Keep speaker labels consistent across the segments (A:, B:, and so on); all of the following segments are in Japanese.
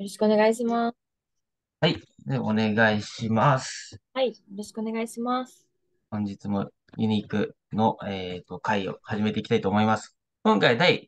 A: ろしくお願いします。
B: はい。で、お願いします。
A: はい。よろしくお願いします。
B: 本日もユニークの、回を始めていきたいと思います。今回第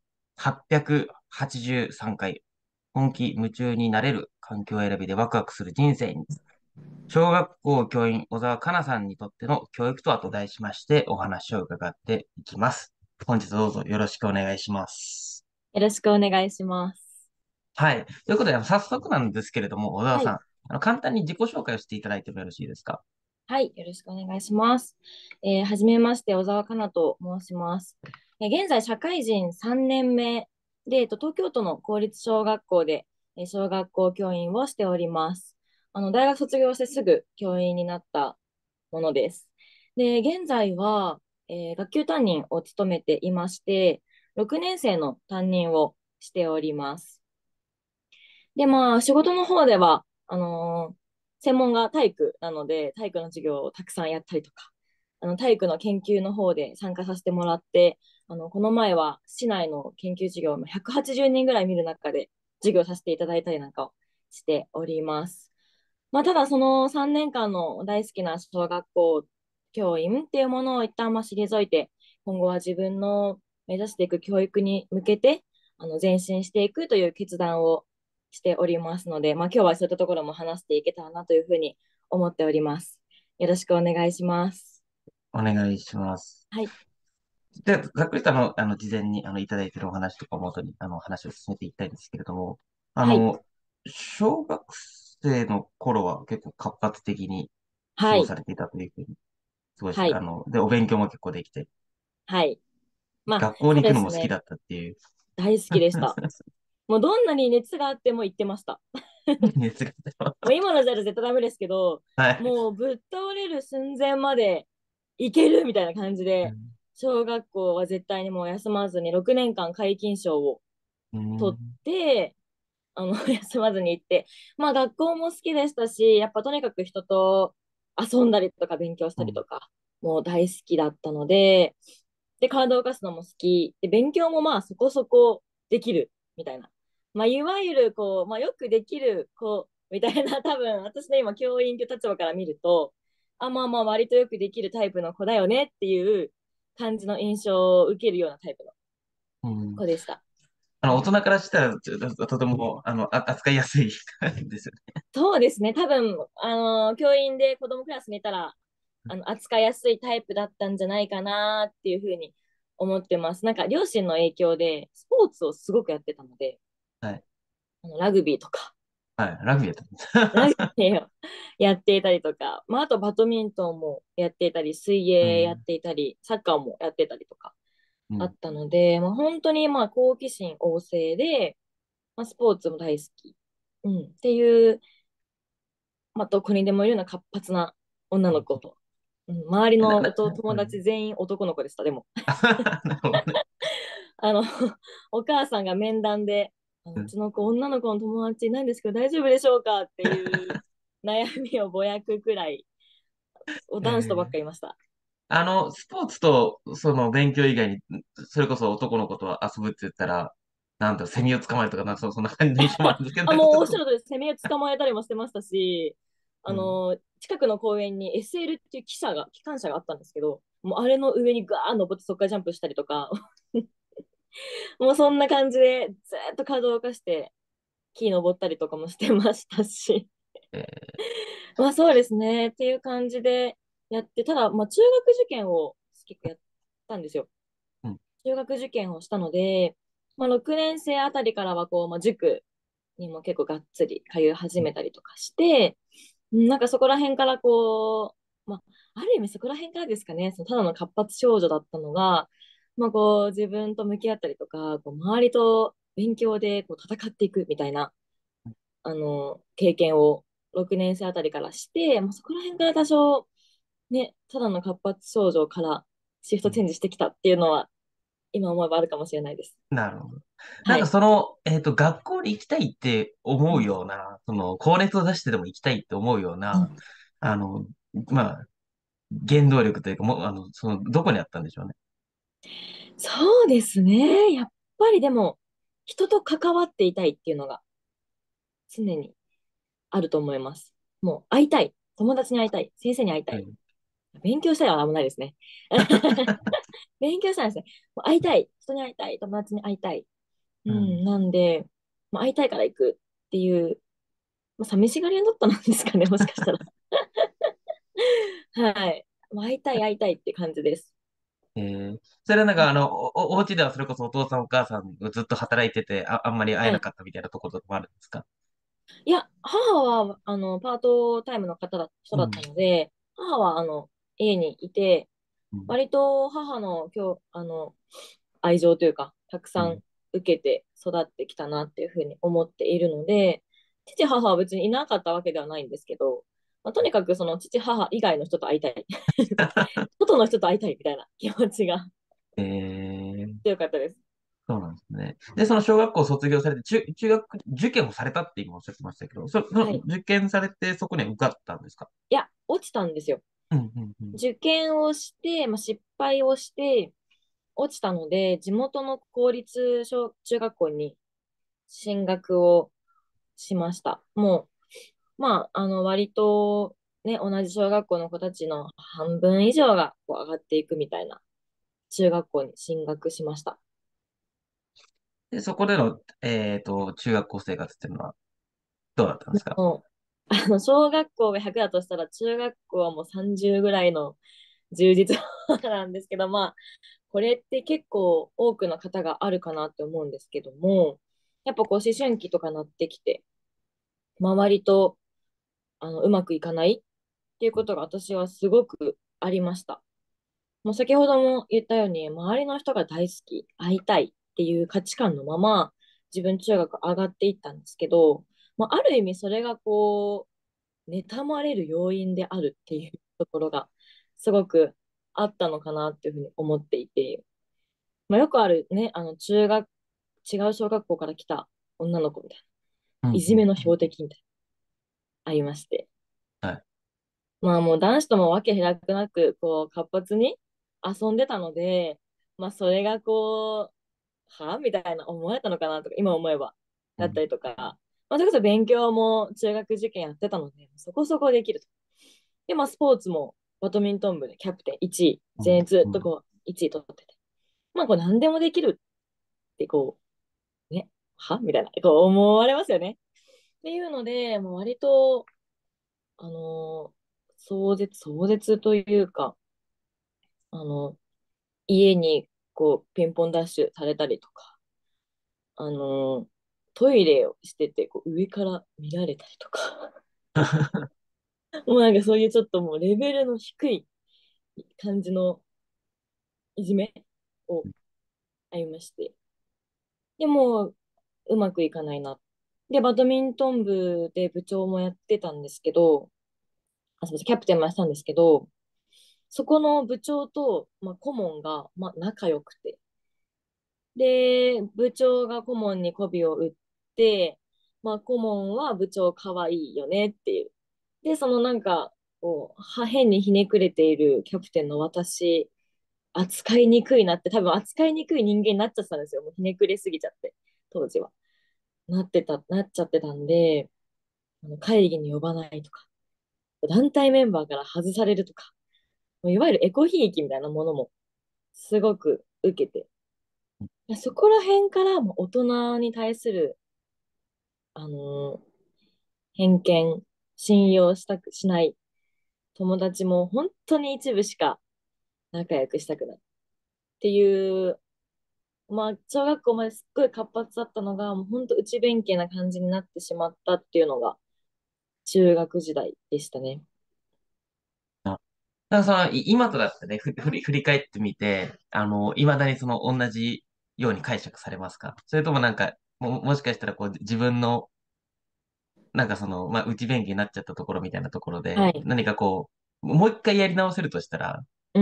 B: 883回、本気夢中になれる環境選びでワクワクする人生に、小学校教員小沢香奈さんにとっての教育とはと題しましてお話を伺っていきます。本日どうぞよろしくお願いします。
A: よろしくお願いします。
B: はい。ということで、早速なんですけれども、小沢
A: はい。
B: さん、簡単に自己紹介をしていただいてもよろしいですか？
A: はい。よろしくお願いします。はじめまして、小沢かなと申します。現在、社会人3年目で、東京都の公立小学校で、小学校教員をしております。大学卒業してすぐ教員になったものです。で、現在は、学級担任を務めていまして、6年生の担任をしております。で、まあ、仕事の方では、専門が体育なので、体育の授業をたくさんやったりとか、体育の研究の方で参加させてもらって、この前は市内の研究授業を180人ぐらい見る中で授業させていただいたりなんかをしております。まあ、ただその3年間の大好きな小学校教員っていうものを一旦退いて、今後は自分の目指していく教育に向けて、前進していくという決断をしておりますので、まあ、今日はそういったところも話していけたらなというふうに思っております。よろしくお願いします。
B: お願いします。
A: はい。
B: で、ざっくりと事前に、いただいているお話とかをもとに、話を進めていきたいんですけれども、あ
A: はい。
B: の、小学生の頃は結構活発的に過
A: はい。
B: ごされていたというふうに、すごい、
A: はい。
B: で、お勉強も結構できて、
A: はい。まあ、
B: 学校
A: そう
B: に行く
A: ですね。
B: のも好きだったっていう。
A: 大好きでした。もうどんなに熱があっても行ってました。
B: 熱が出てます。
A: もう今の時代と絶対ダメですけど、
B: はい。
A: もうぶっ倒れる寸前までいけるみたいな感じで、小学校は絶対にもう休まずに6年間皆勤賞を
B: うん。
A: 取って、休まずに行って、まあ学校も好きでしたし、やっぱとにかく人と遊んだりとか勉強し
B: うん。
A: たりとか、もう大好きだったので、で、体を動かすのも好き、で、勉強もまあそこそこできるみたいな。まあ、いわゆるこう、まあ、よくできる子みたいな、多分私の今教員という立場から見ると、まあまあ割とよくできるタイプの子だよねっていう感じの印象を受けるようなタイプの
B: うん。
A: 子でした。
B: 大人からしたら、とても、扱いやすいですよね。
A: そうですね。多分、教員で子供クラスにいたら、扱いやすいタイプだったんじゃないかなっていうふうに思ってます。なんか、両親の影響で、スポーツをすごくやってたので、
B: はい。
A: ラグビーとか、
B: はい。ラグビーやって
A: ラグ
B: ます。
A: ビーをやっていたりとか、まあ、あとバドミントンもやっていたり、水
B: うん。
A: 泳やっていたり、サッカーもやってたりとか
B: うん。
A: あったので、まあ、本当にまあ好奇心旺盛で、まあ、スポーツも大好き、っていう、まあ、どこにでもいるような活発な女の子、周りの友
B: うん。
A: 達全員男の子でした、でも。
B: なるほどね。
A: あの、お母さんが面談で、
B: うん。
A: うちの子、女の子の友達いないんですけど大丈夫でしょうかっていう悩みをぼやくくらい、男子とばっか
B: えー
A: りいました。
B: スポーツと、その勉強以外に、それこそ男の子と遊ぶって言ったら、なんだろう、セミを捕まえるとか、そんな感じの印象もあるんですけど、
A: もう
B: それとも、
A: おっしゃるとりです。セミを捕まえたりもしてましたし、
B: うん。
A: 近くの公園に SL っていう機関車があったんですけど、もうあれの上にガーッ登ってそこからジャンプしたりとか、もうそんな感じでずっと稼働を動かして木登ったりとかもしてましたし、
B: え
A: まあそうですねっていう感じでやって、ただ、まあ中学受験を結構やったんですよ。
B: うん。
A: 中学受験をしたので、まあ6年生あたりからはこう、まあ、塾にも結構がっつり通い始
B: うん。
A: めたりとかして、なんかそこら辺からこう、まあ、ある意味そこら辺からですかね、そのただの活発少女だったのが、まあこう自分と向き合ったりとか、こう周りと勉強でこう戦っていくみたいな、経験を6年生あたりからして、まあ、そこら辺から多少、ね、ただの活発少女からシフ
B: うん。
A: トチェンジしてきたっていうのは、今思えばあるかもしれないです。
B: なるほど。なんか
A: はい。
B: 学校に行きたいって思う
A: うん。
B: ような、高熱を出してでも行きたいって思うような、
A: うん。
B: あの、まあ、原動力というか、もう、どこにあったんでしょうね。
A: そうですね。やっぱりでも、人と関わっていたいっていうのが常にあると思います。もう会いたい。友達に会いたい。先生に会いたい。
B: うん。
A: 勉強したいは危ないですね。勉強したいですね。もう会いたい。人に会いたい。友達に会いたい。う
B: うん。
A: ん、なんで、まあ、会いたいから行くっていう、まあ、寂しがり屋だったなんですかね、もしかしたら。はい。もう会いたい、会いたいって感じです。
B: それはなんかお家ではそれこそお父さんお母さんがずっと働いてて、あんまり会え
A: はい。
B: なかったみたいなところとかもあるんですか？
A: いや、母は、パートタイムの人
B: うん。
A: だったので、母は、家にいて、
B: うん。
A: 割と母の愛情というか、たく
B: うん。
A: さん受けて育ってきたなっていうふうに思っているので、父、母は別にいなかったわけではないんですけど、まあ、とにかくその父、母以外の人と会いたい。外の人と会いたいみたいな気持ちが
B: えー、
A: 強かったです。
B: そうなんですね。で、その小学校を卒業されて、中学受験をされたって今おっしゃってましたけど、
A: はい。
B: 受験されてそこには受かったんですか？
A: いや、落ちたんですよ。
B: うん、うん、うん。
A: 受験をして、まあ、失敗をして、落ちたので、地元の公立中学校に進学をしました。もう、まあ、割と、ね、同じ小学校の子たちの半分以上がこう上がっていくみたいな中学校に進学しました。
B: で、そこでの、中学校生活っていうのはどうだったんですか？
A: もう、小学校が100だとしたら、中学校はもう30ぐらいの充実なんですけど、まあ、これって結構多くの方があるかなって思うんですけども、やっぱこう思春期とかなってきて、周りとうまくいかないっていうことが私はすごくありました。もう先ほども言ったように、周りの人が大好き、会いたいっていう価値観のまま、自分中学上がっていったんですけど、まあ、ある意味それがこう、妬まれる要因であるっていうところが、すごくあったのかなっていうふうに思っていて、まあ、よくあるね、違う小学校から来た女の子みたいな、
B: うん、うん。
A: いじめの標的みたいな、ありまして。
B: はい。
A: まあもう男子ともわけ開くなく、こう、活発に遊んでたので、まあそれがこう、はみたいな思われたのかなとか、今思えば、
B: うん。
A: だったりとか、まあそれこそ勉強も中学受験やってたので、そこそこできると。で、まあスポーツもバドミントン部でキャプテン1位、
B: うん。
A: 全員ず
B: うん。
A: っとこう、1位取ってて。まあこう何でもできるってこう、ね、はみたいな、こう思われますよね。っていうので、もう割と、あの壮絶というか、あの、家にこうピンポンダッシュされたりとか、あの、トイレをしててこう上から見られたりとか、もうなんかそういうちょっともうレベルの低い感じのいじめをありまして、でもうまくいかないな。で、バドミントン部で部長もやってたんですけど、すみません、キャプテンもやってたんですけど、そこの部長と、まあ、顧問が、まあ、仲良くて、で、部長が顧問に媚びを売って、まあ、顧問は部長可愛いよねっていう。で、そのなんか、こう、変にひねくれているキャプテンの私、扱いにくいなって、多分扱いにくい人間になっちゃってたんですよ。もうひねくれすぎちゃって、当時は。なっちゃってたんで、会議に呼ばないとか、団体メンバーから外されるとか、いわゆるエコひいきみたいなものもすごく受けて、そこら辺からも大人に対する、あのー偏見、信用しない友達も本当に一部しか仲良くしたくないっていう、まあ、小学校まですっごい活発だったのが、もう本当内弁慶な感じになってしまったっていうのが中学時代でしたね。
B: あ、だからその、今とだってね、振り返ってみて、未だにその同じように解釈されますか？それともなんか、もしかしたらこう自分の、なんかその、まあ、内弁慶になっちゃったところみたいなところで、
A: はい。
B: 何かこう、もう一回やり直せるとしたら、
A: うん。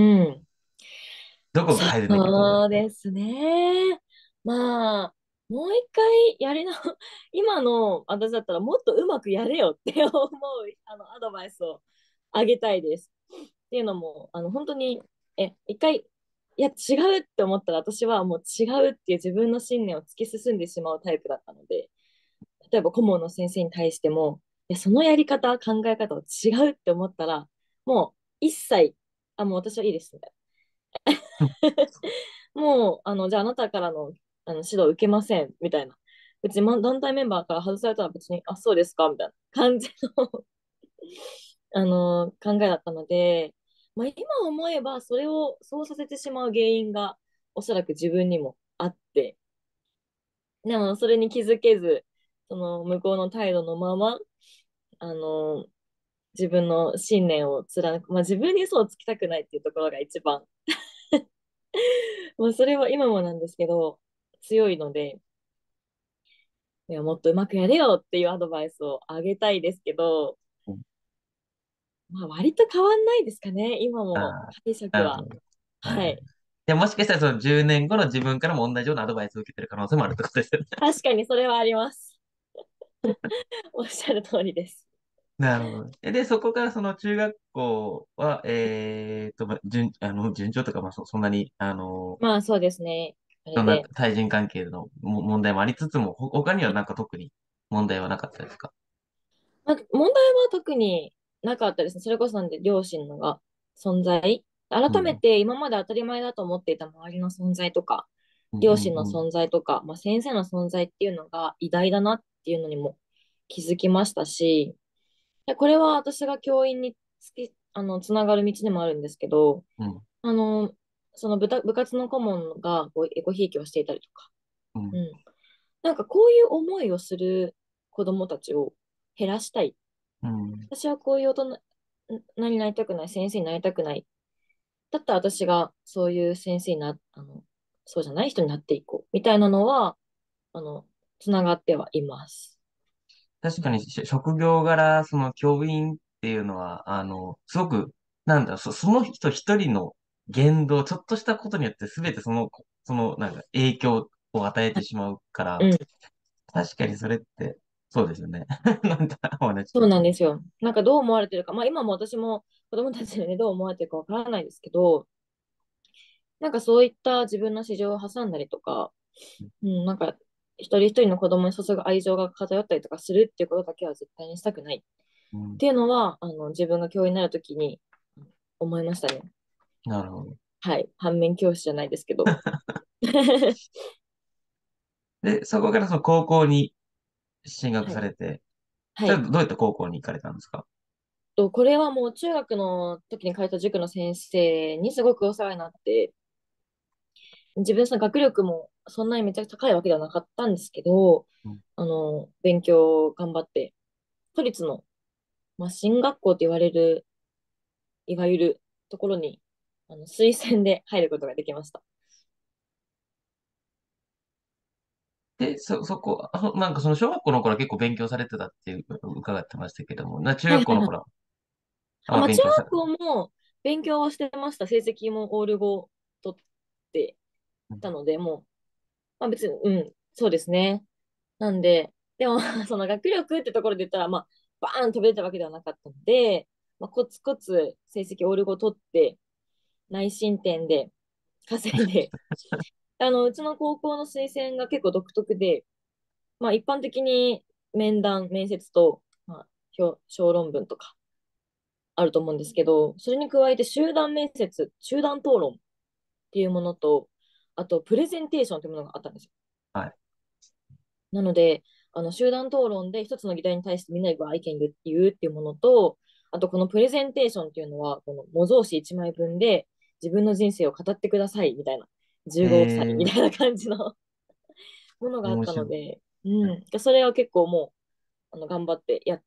B: どこが変えるべきだと思います？
A: そうですね。まあ、もう一回やりな、今の私だったらもっとうまくやれよって思う、アドバイスをあげたいです。っていうのも、本当に、一回、いや、違うって思ったら私はもう違うっていう自分の信念を突き進んでしまうタイプだったので、 例えば顧問の先生に対しても、そのやり方、考え方は違うって思ったら、もう一切、もう私はいいです、みたいな。もう、じゃああなたからの、指導を受けません、みたいな。別に団体メンバーから外されたら別に、あ、そうですか、みたいな感じの考えだったので、まあ、今思えばそれをそうさせてしまう原因がおそらく自分にもあって、でもそれに気づけず、その向こうの態度のまま、あの、自分の信念を貫く、まあ、自分に嘘をつきたくないっていうところが一番、まあ、それは今もなんですけど、強いので、いや、もっとうまくやれよっていうアドバイスをあげたいですけど、まあ、割と変わんないですかね、今も
B: ああ、
A: 解釈は。
B: なるほど。はい。
A: はい。
B: で、もしかしたらその10年後の自分からも同じようなアドバイスを受けてる可能性もあるってことですよね。
A: 確かにそれはあります。おっしゃる通りです。
B: なるほど。で、そこからその中学校は、順調とか、まあ、そんなに、
A: まあそうですね。あ
B: そんな
A: れで。
B: 対人関係の問題もありつつも、他にはなんか特に問題はなかったですか？
A: まあ、問題は特になかったですね。それこそなんで両親のが存在。改め
B: うん。
A: て今まで当たり前だと思っていた周りの存在とか、
B: うん、うん、
A: 両親の
B: うん。
A: 存在とか、まあ、先生の存在っていうのが偉大だなっていうのにも気づきましたし、でこれは私が教員につながる道でもあるんですけど、
B: うん、
A: あの、その部活の顧問がこうエコひいきをしていたりとか、
B: うん、
A: うん。なんかこういう思いをする子供たちを減らしたい。
B: うん。
A: 私はこういう大人になりたくない、先生になりたくない。だったら私がそういう先生にそうじゃない人になっていこう。みたいなのは、あの、つながってはいます。
B: 確かに職業柄、その教員っていうのは、すごく、なんだ、その人一人の言動、ちょっとしたことによって全てなんか影響を与えてしまうから、
A: うん。
B: 確かにそれって、そうですよね。なんだ、お話
A: そう
B: 聞いてる。
A: なんですよ。なんかどう思われてるか。まあ今も私も子供たちにね、どう思われてるかわからないですけど、なんかそういった自分の市場を挟んだりとか、うん、なんか一人一人の子供に注ぐ愛情が偏ったりとかするっていうことだけは絶対にしたくないっ
B: うん、
A: ていうのは、自分が教員になるときに思いましたね。
B: なるほど。
A: はい。反面教師じゃないですけど。
B: で、そこからその高校に進学
A: はい。
B: されて、
A: はい。
B: それはどういった高校に行かれたんですか？
A: これはもう中学の時に通った塾の先生にすごくお世話になって、自分その学力もそんなにめちゃくちゃ高いわけではなかったんですけど、
B: うん、
A: 勉強頑張って、都立の、まあ、進学校と言われる、いわゆるところに、推薦で入ることができました。
B: で、そこ、なんかその小学校の頃は結構勉強されてたっていう伺ってましたけども、中
A: はいはいはい。
B: 学校の頃は
A: まあ、中
B: 勉強され、
A: 学校も勉強はしてました。成績もオール5取って
B: うん、
A: たので、もう、まあ別に、うん、そうですね。なんで、でも、その学力ってところで言ったら、まあ、バーン飛び出たわけではなかったので、まあ、コツコツ成績オール5取って、内申点で稼いで、うちの高校の推薦が結構独特で、まあ一般的に面接と、まあ、小論文とかあると思うんですけど、それに加えて集団面接、集団討論っていうものと、あとプレゼンテーションというものがあったんですよ。
B: はい。
A: なので、集団討論で一つの議題に対してみんなで意見言うっていうものと、あとこのプレゼンテーションっていうのは、この模造紙1枚分で自分の人生を語ってくださいみたいな、15歳み
B: え
A: たいな感じのものがあった
B: 面白い。
A: ので、うん、それは結構もう頑張ってやって、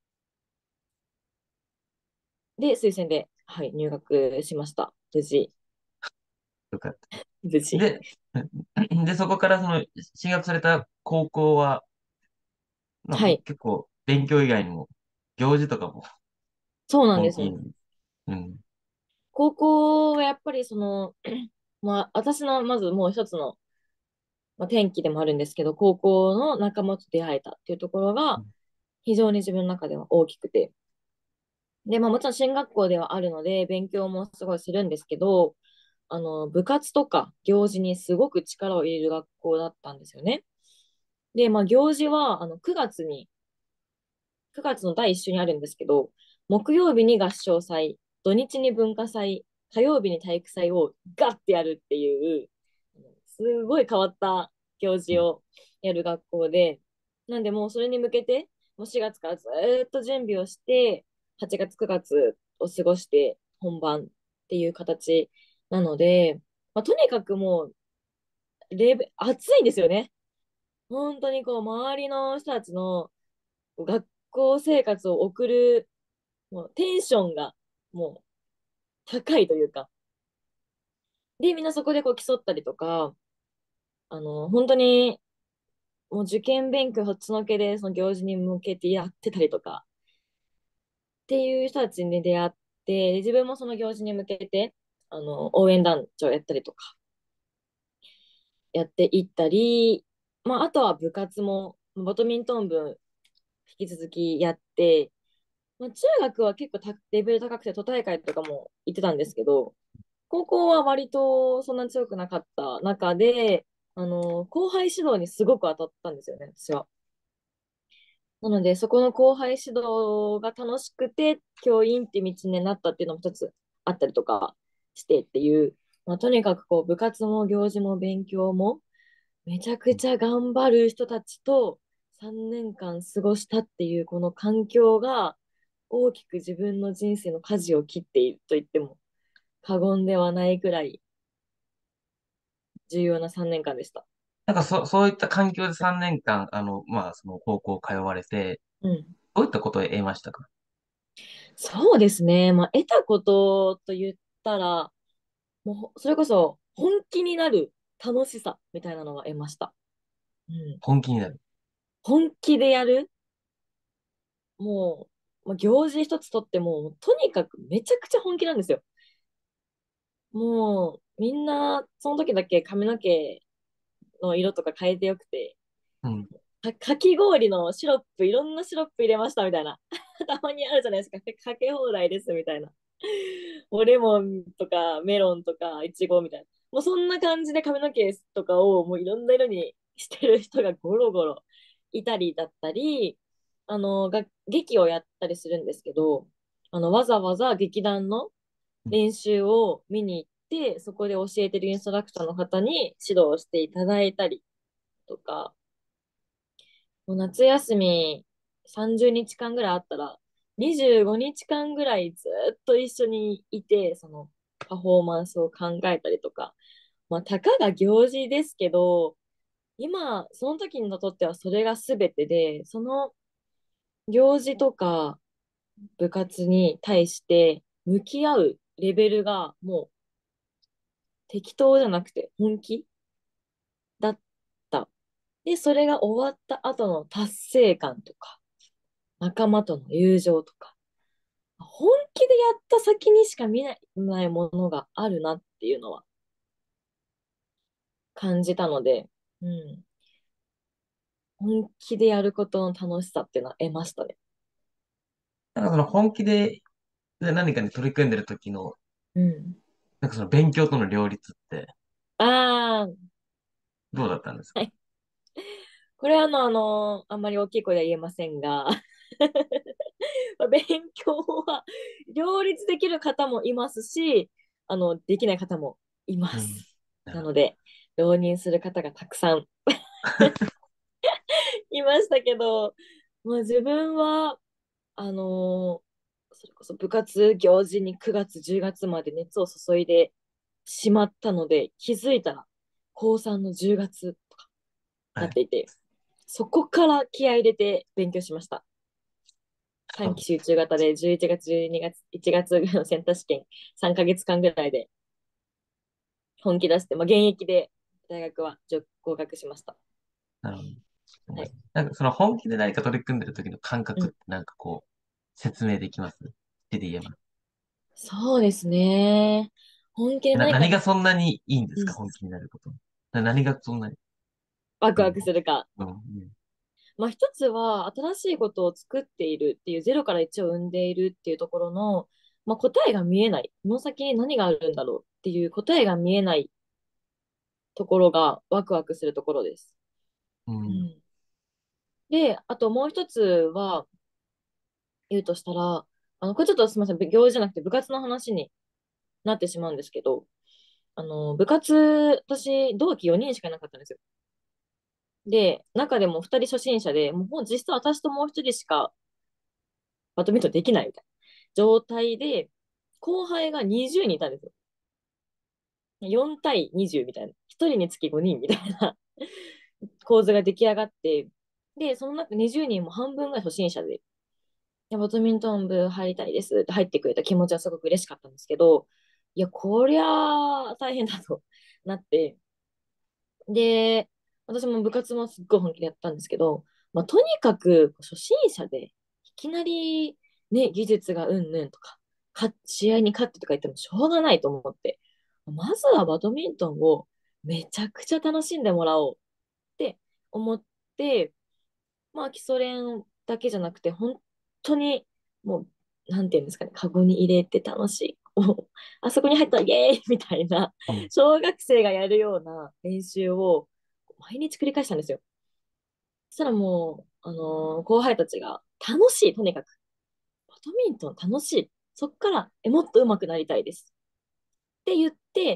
A: で、推薦で、はい、入学しました。無事、
B: よかった。
A: 無事。
B: で、で、そこからその進学された高校は、
A: はい、
B: 結構勉強以外にも行事とかも
A: そうなんですよ。
B: 本気に。うん。
A: 高校はやっぱりまあ、私のまずもう一つの、まあ、転機でもあるんですけど、高校の仲間と出会えたっていうところが非常に自分の中では大きくて。で、まあもちろん進学校ではあるので、勉強もすごいするんですけど、部活とか行事にすごく力を入れる学校だったんですよね。 で、まあ、行事は、9月の第1週にあるんですけど、木曜日に合唱祭、土日に文化祭、火曜日に体育祭をガッてやるっていう、すごい変わった行事をやる学校で、なんでもうそれに向けて、もう4月からずっと準備をして、8月、9月を過ごして本番っていう形なので、まあ、とにかくもう暑いんですよね。本当にこう、周りの人たちの学校生活を送る、もうテンションがもう高いというか、で、みんなそこでこう競ったりとか、本当にもう受験勉強そっちのけでその行事に向けてやってたりとか、っていう人たちに出会って、自分もその行事に向けて、応援団長やったりとか、やっていったり、まあ、あとは部活も、バドミントン部引き続きやって、まあ、中学は結構レベル高くて都大会とかも行ってたんですけど、高校は割とそんなに強くなかった中で、後輩指導にすごく当たったんですよね、私は。なので、そこの後輩指導が楽しくて、教員って道になったっていうのも一つあったりとかしてっていう、まあ、とにかくこう部活も行事も勉強もめちゃくちゃ頑張る人たちと3年間過ごしたっていうこの環境が大きく自分の人生の舵を切っていると言っても過言ではないくらい重要な3年間でした。
B: なんかそういった環境で3年間、まあ、その高校通われて、
A: うん。
B: どういったことを得ましたか？
A: そうですね。まあ、得たことと言ったら、もうそれこそ本気になる楽しさみたいなのが得ました。うん。
B: 本気になる。
A: 本気でやる、もまあ、行事一つとっても、とにかくめちゃくちゃ本気なんですよ。もう、みんな、その時だけ髪の毛の色とか変えてよくて、
B: うん。
A: かき氷のシロップ、いろんなシロップ入れましたみたいな。たまにあるじゃないですか。かけ放題ですみたいな。もうレモンとかメロンとかイチゴみたいな。もうそんな感じで髪の毛とかをもういろんな色にしてる人がゴロゴロいたりだったり、劇をやったりするんですけど、わざわざ劇団の練習を見に行って、そこで教えてるインストラクターの方に指導していただいたりとか、もう夏休み30日間ぐらいあったら、25日間ぐらいずっと一緒にいて、そのパフォーマンスを考えたりとか、まあ、たかが行事ですけど、今、その時にとってはそれが全てで、その行事とか部活に対して向き合うレベルがもう適当じゃなくて本気だった。で、それが終わった後の達成感とか、仲間との友情とか、本気でやった先にしか見ないものがあるなっていうのは感じたので、うん、本気でやることの楽しさっていうのは得ましたね。
B: なんかその本気で何かに取り組んでる時の、
A: うん。
B: なんかその勉強との両立って
A: ああ、
B: どうだったんですか？
A: はい。これはあんまり大きい声では言えませんが、勉強は両立できる方もいますし、できない方もいま
B: うん。
A: す。
B: なるほど。
A: なので、浪人する方がたくさんいましたけど、まあ、自分は、それこそ部活行事に9月、10月まで熱を注いでしまったので、気づいたら高3の10月とか
B: はい。
A: なっていて、そこから気合い入れて勉強しました。短期集中型で11月、12月、1月ぐらいのセンター試験3ヶ月間ぐらいで本気出して、まあ、現役で大学は合格しました。
B: なるほど。
A: はい。
B: なんかその本気で何か取り組んでる時の感
A: うん、
B: 覚ってなんかこう、説明できます？手で言えます？
A: そうですね。本気で何か
B: 何がそんなにいいんですか？
A: うん、
B: 本気になること。何がそんなに、
A: ワクワ
B: うん、
A: クするか。
B: うん、
A: まあ、一つは新しいことを作っているっていうゼロから1を生んでいるっていうところの、まあ、答えが見えない。この先に何があるんだろうっていう答えが見えないところがワクワクするところです。
B: うん。
A: うん。 で、あともう一つは、言うとしたら、これちょっとすみません、行事じゃなくて部活の話になってしまうんですけど、部活、私、同期4人しかいなかったんですよ。で、中でも2人初心者で、もう実質私ともう1人しかバドミントンできないみたいな状態で、後輩が20人いたんですよ。4対20みたいな。1人につき5人みたいな構図が出来上がって、で、その中20人も半分が初心者で、いや、バドミントン部入りたいですって入ってくれた気持ちはすごく嬉しかったんですけど、いや、こりゃあ大変だとなって、で、私も部活もすっごい本気でやったんですけど、まあ、とにかく初心者でいきなりね、技術がうんぬんとか、試合に勝ってとか言ってもしょうがないと思って、まずはバドミントンをめちゃくちゃ楽しんでもらおうって思って、まあ基礎練だけじゃなくて、本当にもう、なんていうんですかね、カゴに入れて楽しい。あそこに入ったらイエーイみたいな、
B: うん。
A: 小学生がやるような練習を毎日繰り返したんですよ。そしたらもう、後輩たちが楽しい、とにかく。バドミントン楽しい。そっから、もっと上手くなりたいです。って言って、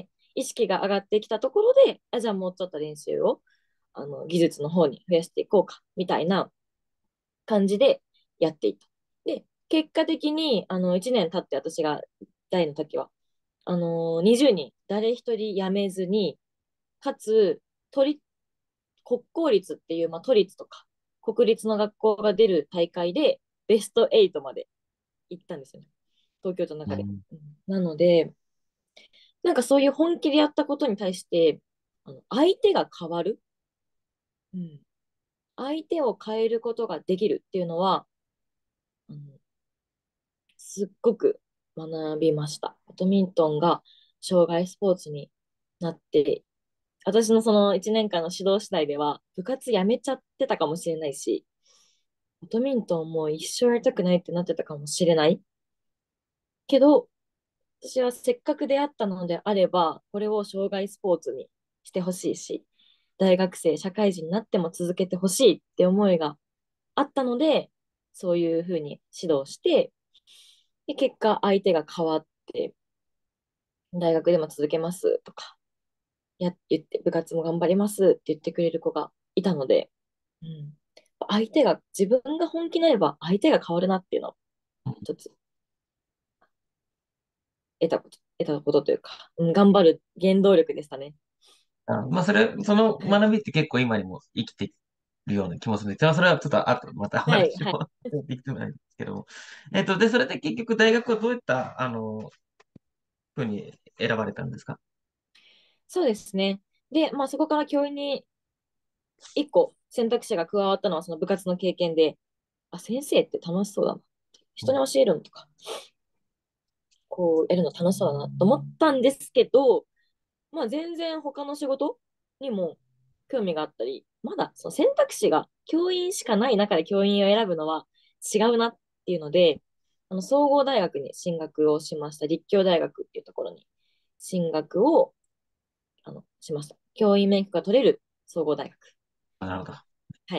A: 意識が上がってきたところで、じゃあもうちょっと練習を、技術の方に増やしていこうか、みたいな感じでやっていった。で、結果的に、1年経って私が大の時は、20人、誰一人辞めずに、かつ、国公立っていう、まあ、都立とか、国立の学校が出る大会で、ベスト8まで行ったんですよね。東京都の中で。
B: うん。
A: うん、なので、なんかそういう本気でやったことに対して、相手が変わる。うん、相手を変えることができるっていうのは、あのすっごく学びました。バドミントンが障害スポーツになって、私のその1年間の指導次第では、部活やめちゃってたかもしれないし、バドミントンもう一生やりたくないってなってたかもしれないけど、私はせっかく出会ったのであれば、これを障害スポーツにしてほしいし、大学生、社会人になっても続けてほしいって思いがあったので、そういうふうに指導して、で結果相手が変わって、大学でも続けますとか、言って、部活も頑張りますって言ってくれる子がいたので、うん、自分が本気になれば相手が変わるなっていうのを一つ得たことというか、うん、頑張る原動力でしたね。
B: まあ、その
A: はい。
B: 学びって結構今にも生きてるような気もするんで、それはちょっと後、また
A: はい、はい。
B: 話をできてもないんですけども。で、それで結局大学はどういった、ふうに選ばれたんですか？
A: そうですね。で、まあそこから教員に一個選択肢が加わったのはその部活の経験で、あ、先生って楽しそうだな。人に教えるのとか、こう、やるの楽しそうだなと思ったんですけど、まあ全然他の仕事にも興味があったり、まだその選択肢が教員しかない中で教員を選ぶのは違うなっていうので、総合大学に進学をしました。立教大学っていうところに進学をしました。教員免許が取れる総合大学。
B: なるほど。
A: はい。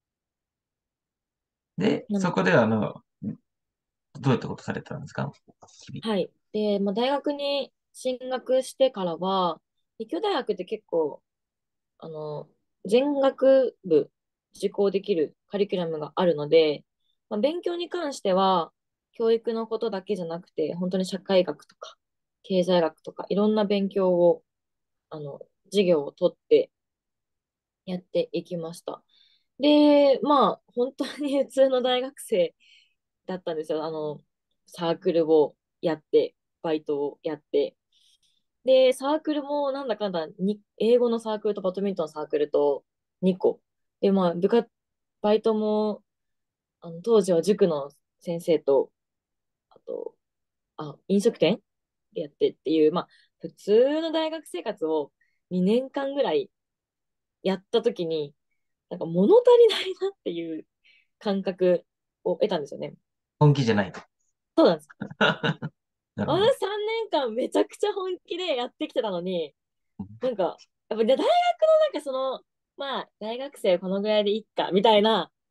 B: で、
A: なので、
B: そこでどういったことされてたんですか？日
A: はい。で、まあ、大学に進学してからは、立教大学って結構、あの、全学部受講できるカリキュラムがあるので、まあ、勉強に関しては、教育のことだけじゃなくて、本当に社会学とか、経済学とか、いろんな勉強を、授業を取ってやっていきました。で、まあ、本当に普通の大学生だったんですよ。サークルをやって、バイトをやって。で、サークルもなんだかんだに、英語のサークルとバドミントンのサークルと2個。で、まあ、バイトも、当時は塾の先生と、あと、飲食店でやってっていう、まあ、普通の大学生活を2年間ぐらいやったときに、なんか物足りないなっていう感覚を得たんですよね。
B: 本気じゃないと。
A: そうなんです。
B: なるほど。
A: 私3年間めちゃくちゃ本気でやってきてたのに、やっぱ大学のまあ、大学生このぐらいでいっか、みたいな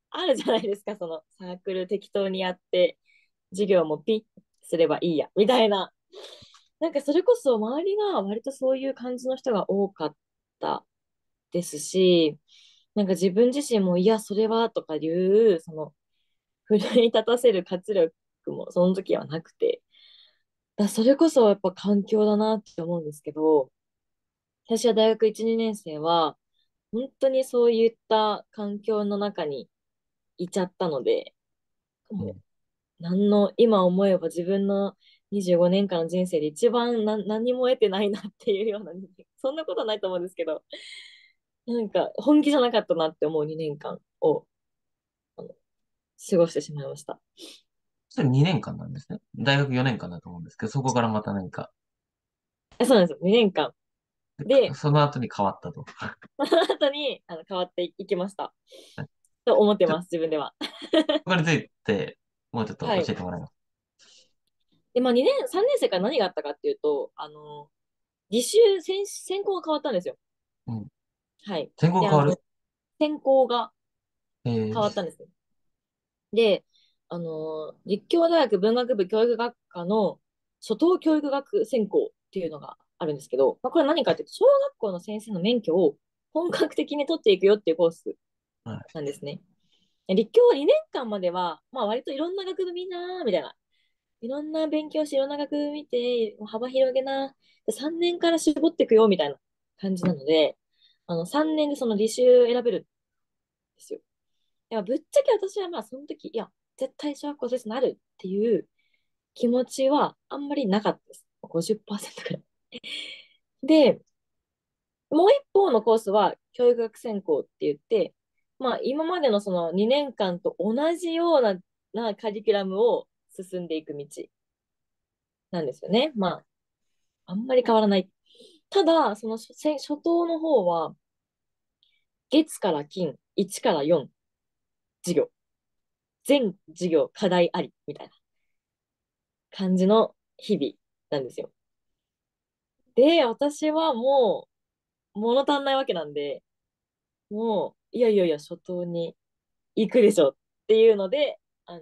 A: あるじゃないですか、そのサークル適当にやって、授業もピッすればいいや、みたいな。なんかそれこそ周りが割とそういう感じの人が多かったですし、なんか自分自身も、いや、それはとかいう、その、奮い立たせる活力もその時はなくて、それこそやっぱ環境だなって思うんですけど、私は大学1、2年生は、本当にそういった環境の中にいちゃったので、も
B: うん。
A: う、今思えば自分の25年間の人生で一番何も得てないなっていうような、そんなことはないと思うんですけど、なんか本気じゃなかったなって思う2年間をあの過ごしてしまいました。
B: それ2年間なんですね。大学4年間だと思うんですけど、そこからまた何か、
A: そうなんですよ。2年間。で、
B: その後に変わったと。
A: その後に変わっていきました。と思って
B: ちょ
A: ます、自分では。
B: ここについて、もうちょっと
A: はい。
B: 教えてもらいます。
A: で、まあ2年、3年生から何があったかっていうと、履修、専攻が変わったんですよ。
B: うん。
A: はい。で、
B: 専攻変わる。
A: 専攻が
B: えー、
A: 変わったんですよ。で、立教大学文学部教育学科の初等教育学専攻っていうのがあるんですけど、まあ、これは何かっていうと、小学校の先生の免許を本格的に取っていくよっていうコース
B: はい。
A: なんですね。立教は2年間までは、まあ割といろんな学部みんな、みたいな。いろんな勉強して、いろんな学部見て、幅広げな。3年から絞っていくよ、みたいな感じなので、3年でその履修選べるんですよ。いや、ぶっちゃけ私はまあその時、いや、絶対小学校先生になるっていう気持ちはあんまりなかったです。50%くらい。で、もう一方のコースは教育学専攻って言って、まあ今までのその2年間と同じようなカリキュラムを進んでいく道なんですよね。まあ、あんまり変わらない。ただ、その初頭の方は、月から金、1から4授業、全授業課題ありみたいな感じの日々なんですよ。で、私はもう物足んないわけなんで、もう、いやいやいや、初頭に行くでしょっていうので、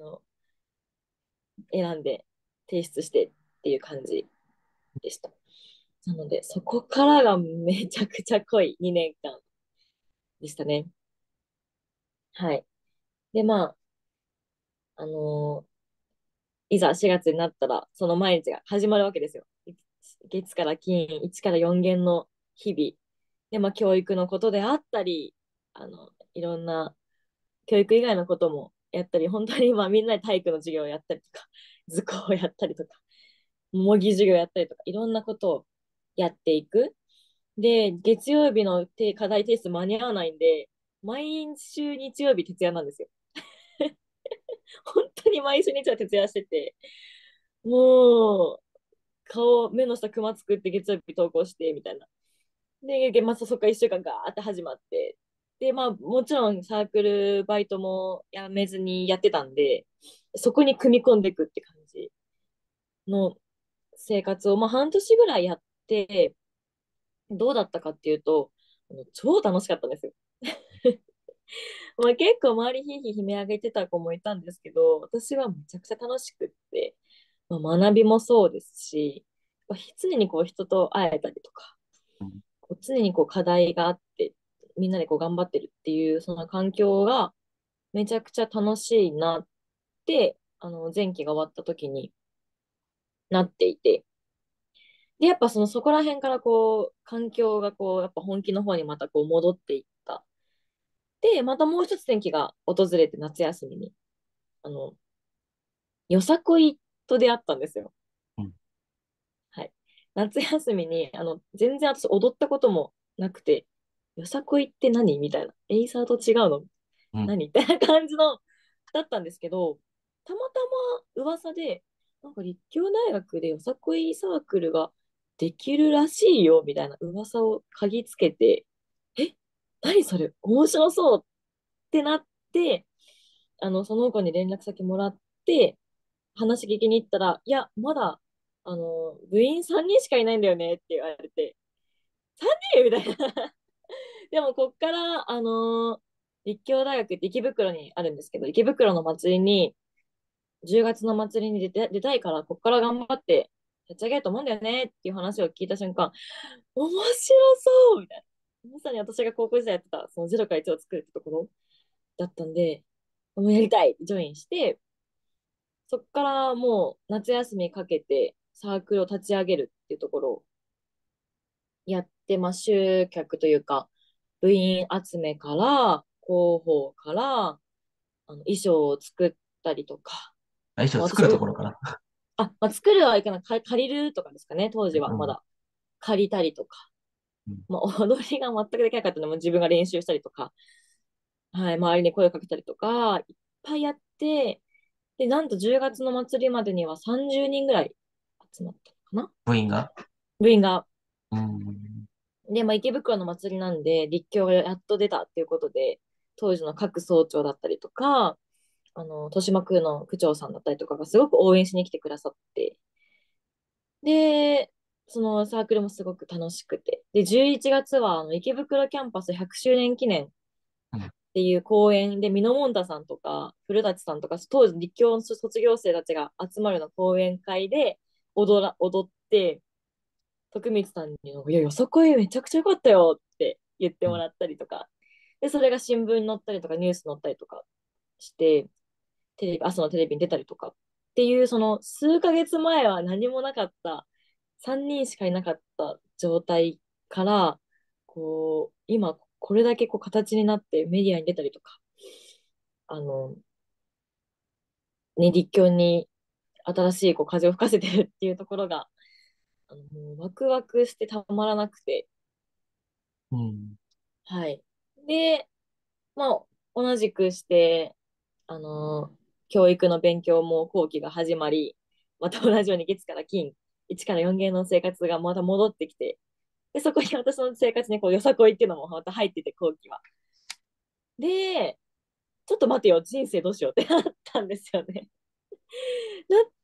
A: 選んで提出してっていう感じでした。なので、そこからがめちゃくちゃ濃い2年間でしたね。はい。で、まあ、あのーいざ4月になったら、その毎日が始まるわけですよ。月から金、1から4限の日々。で、まあ、教育のことであったり、いろんな教育以外のこともやったり、本当にまあみんなで体育の授業をやったりとか、図工をやったりとか、模擬授業やったりとか、いろんなことをやっていく。で、月曜日の課題提出間に合わないんで、毎週日曜日徹夜なんですよ。本当に毎週日曜徹夜してて、もう、目の下クマ作って月曜日投稿して、みたいな。で、月末そっから1週間ガーって始まって、で、まあ、もちろんサークル、バイトもやめずにやってたんで、そこに組み込んでいくって感じの生活を、まあ、半年ぐらいやって、どうだったかっていうと、超楽しかったんですよ。まあ、結構周りひいひい悲鳴上げてた子もいたんですけど、私はめちゃくちゃ楽しくって、まあ、学びもそうですし、常にこう人と会えたりとか、
B: うん。
A: こう常にこう課題があって、みんなでこう頑張ってるっていう、その環境がめちゃくちゃ楽しいなって、前期が終わった時になっていて、で、やっぱそこら辺からこう、環境がこう、やっぱ本気の方にまたこう戻っていった。で、またもう一つ転機が訪れて夏休みに、あの、よさこいと出会ったんですよ。
B: うん。
A: はい。夏休みに、全然私踊ったこともなくて、よさこいって何みたいな。エイサーと違うの
B: うん。
A: 何みたいな感じの、だったんですけど、たまたま噂で、なんか立教大学でよさこいサークルができるらしいよ、みたいな噂を嗅ぎつけて、え、何それ面白そうってなって、その子に連絡先もらって、話聞きに行ったら、いや、まだ、部員3人しかいないんだよねって言われて、3人みたいな。でも、こっから、 立教大学って池袋にあるんですけど、池袋の祭りに、10月の祭りに出たいから、こっから頑張って立ち上げると思うんだよねっていう話を聞いた瞬間、面白そうみたいな。まさに私が高校時代やってた、その0から1を作るってところだったんで、もうやりたいってジョインして、そっからもう夏休みかけてサークルを立ち上げるっていうところをやって、まあ、集客というか、部員集めから、広報から、衣装を作ったりとか、
B: あ、衣装作
A: 私、
B: るところかな。
A: まあ、作るはいかない、借りるとかですかね、当時は
B: うん。
A: まだ。借りたりとか、
B: うん。
A: まあ、踊りが全くできなかったのも自分が練習したりとか、はい、周りに声をかけたりとか、いっぱいやって、で、なんと10月の祭りまでには30人ぐらい集まったのかな、
B: 部員が。
A: 部員が。
B: うん。
A: で、まあ、池袋の祭りなんで、立教がやっと出たっていうことで、当時の各総長だったりとか、豊島区の区長さんだったりとかがすごく応援しに来てくださって、で、そのサークルもすごく楽しくて、で、11月は池袋キャンパス100周年記念っ
B: うん。
A: ていう公演で、ミノモンタさんとか、古舘さんとか、当時立教の卒業生たちが集まるような講演会で踊って、徳光さんに、いや、よさこいめちゃくちゃ良かったよって言って
B: うん。
A: もらったりとか、で、それが新聞に載ったりとか、ニュース載ったりとかして、朝のテレビに出たりとかっていう、その数ヶ月前は何もなかった、3人しかいなかった状態から、今、これだけ形になってメディアに出たりとか、あの、立教に新しい風を吹かせてるっていうところが、もうワクワクしてたまらなくて、
B: うん。
A: はい。で、まあ、同じくして、あの、教育の勉強も後期が始まり、また同じように月から金、1から4限の生活がまた戻ってきて、で、そこに私の生活によさこいっていうのもまた入ってて、後期は。で、ちょっと待てよ、人生どうしようってなったんですよね。なって、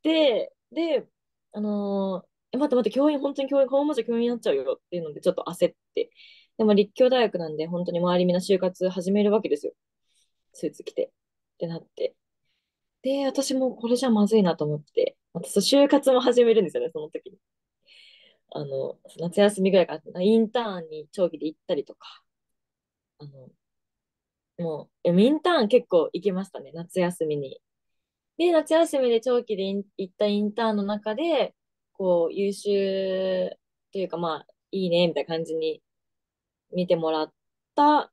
A: で、待って待って、教員、本当に教員、このままじゃ教員になっちゃうよっていうので、ちょっと焦って。でも立教大学なんで、本当に周りみんな就活始めるわけですよ。スーツ着て。ってなって。で、私もこれじゃまずいなと思って、私、就活も始めるんですよね、その時に。夏休みぐらいからインターンに長期で行ったりとか、あの、インターン結構行きましたね、夏休みに。で、夏休みで長期で行ったインターンの中で、優秀というか、まあ、いいね、みたいな感じに見てもらった、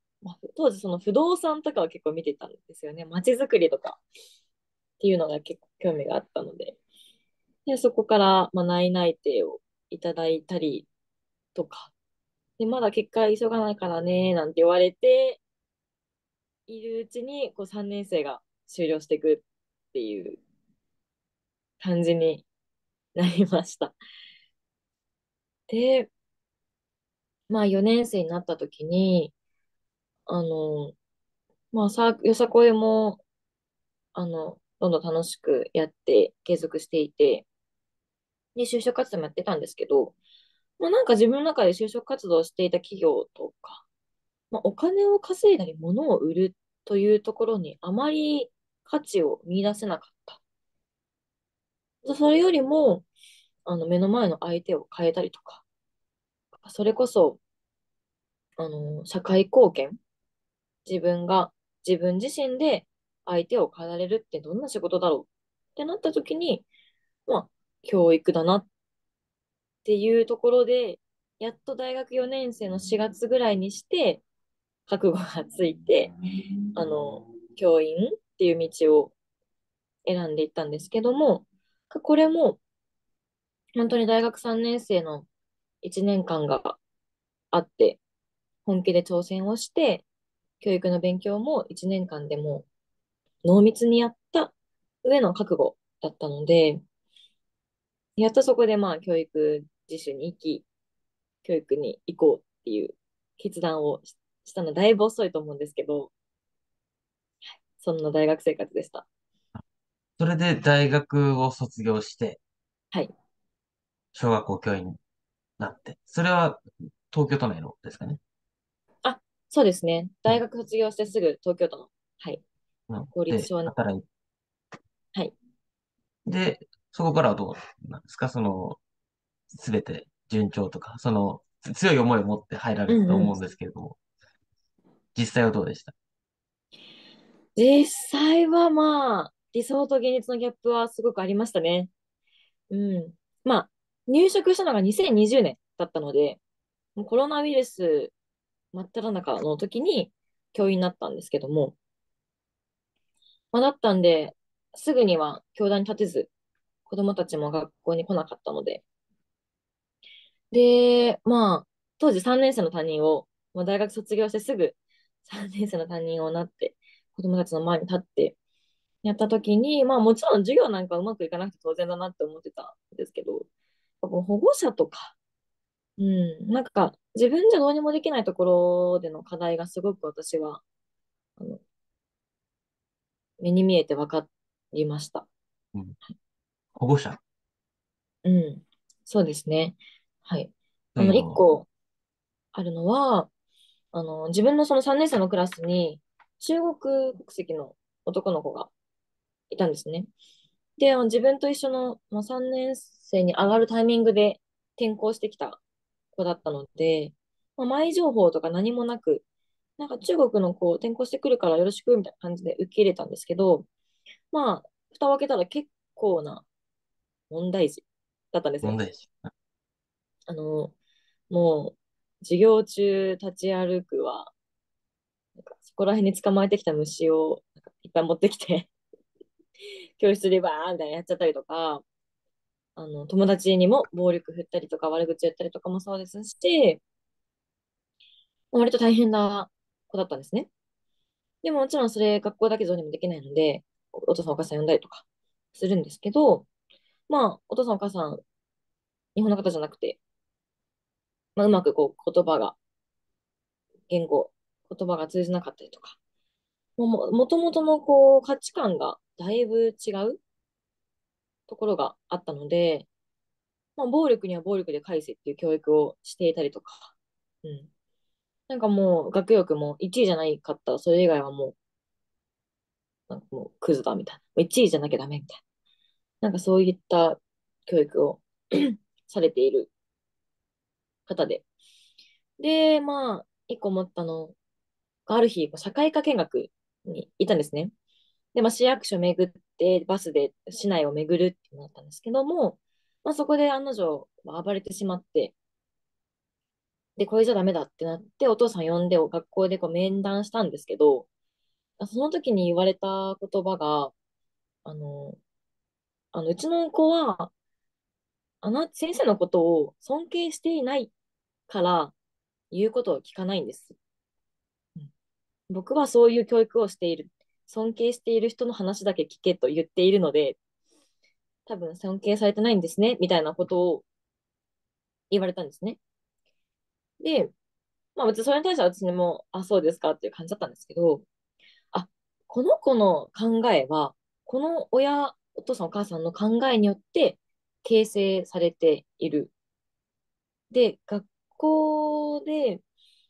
A: まあ、当時その不動産とかは結構見てたんですよね。街づくりとかっていうのが結構興味があったので。で、そこから、まあ、内定をいただいたりとか。で、まだ結果急がないからね、なんて言われているうちに、3年生が終了していくっていう感じになりました。で、まあ4年生になった時に、あの、まあよさこいも、どんどん楽しくやって継続していて、で、就職活動もやってたんですけど、まあなんか自分の中で就職活動をしていた企業とか、まあお金を稼いだり物を売るというところにあまり価値を見出せなかった。それよりも、目の前の相手を変えたりとか、それこそ、社会貢献、自分が自分自身で相手を変えられるってどんな仕事だろうってなった時に、まあ、教育だなっていうところで、やっと大学4年生の4月ぐらいにして、覚悟がついて、あの、教員っていう道を選んでいったんですけども、これも本当に大学3年生の1年間があって、本気で挑戦をして、教育の勉強も1年間でも濃密にやった上の覚悟だったので、やっとそこでまあ教育実習に行き、教育に行こうっていう決断をしたのだいぶ遅いと思うんですけど、そんな大学生活でした。
B: それで大学を卒業して、
A: はい。
B: 小学校教員になって。それは東京都内のですかね。
A: あ、 そうですね。
B: うん。
A: 大学卒業してすぐ東京都の、はい、公立
B: で、
A: 小に、
B: 働い
A: はい。
B: て、そこからはどうなんですか？すべて順調とか、強い思いを持って入ら
A: うんうん。
B: れたと思うんですけれども、実際はどうでした？
A: 実際はまあ、理想と現実のギャップはすごくありましたね。うん。まあ、入職したのが2020年だったので、もうコロナウイルス真っ只中の時に教員になったんですけども、まあ、だったんで、すぐには教壇に立てず、子供たちも学校に来なかったので、で、まあ、当時3年生の担任を、まあ、大学卒業してすぐ3年生の担任をなって、子供たちの前に立ってやった時に、まあもちろん授業なんかうまくいかなくて当然だなって思ってたんですけど、保護者とか、うん、なんか自分じゃどうにもできないところでの課題がすごく私はあの目に見えて分かりました。
B: うん。保護者
A: うん、そうですね。はい。一
B: というのは、
A: 個あるのは、自分のその3年生のクラスに中国国籍の男の子がいたんですね。で、自分と一緒の、まあ、3年生に上がるタイミングで転校してきた子だったので、まあ、前情報とか何もなく、なんか中国の子転校してくるからよろしくみたいな感じで受け入れたんですけど、まあ、蓋を開けたら結構な問題児だったんですよ。
B: 問題児。
A: あの、もう、授業中立ち歩くは、なんかそこら辺に捕まえてきた虫をなんかいっぱい持ってきて教室でバーンみたいなやっちゃったりとか、友達にも暴力振ったりとか悪口言ったりとかもそうですし、割と大変な子だったんですね。でももちろんそれ学校だけどうにもできないので、お父さんお母さん呼んだりとかするんですけど、まあ、お父さんお母さん、日本の方じゃなくて、まあ、うまくこう言葉が、言語、言葉が通じなかったりとか、もともとのこう価値観がだいぶ違うところがあったので、まあ、暴力には暴力で返せっていう教育をしていたりとか、うん。なんかもう学力も1位じゃないかったらそれ以外はもう、なんかもうクズだみたいな。1位じゃなきゃダメみたいな。なんかそういった教育をされている方で。で、まあ、一個思ったのが、ある日、社会科見学にいたんですね。で、まあ、市役所巡って、バスで市内を巡るってなったんですけども、まあ、そこで案の定、暴れてしまって、で、これじゃダメだってなって、お父さん呼んで、学校でこう面談したんですけど、その時に言われた言葉が、あの、うちの子は、先生のことを尊敬していないから言うことを聞かないんです。うん。僕はそういう教育をしている。尊敬している人の話だけ聞けと言っているので、多分尊敬されてないんですね、みたいなことを言われたんですね。で、まあ別にそれに対しては私にも、あ、そうですかっていう感じだったんですけど、あ、この子の考えは、このお父さんお母さんの考えによって形成されている。で、学校で、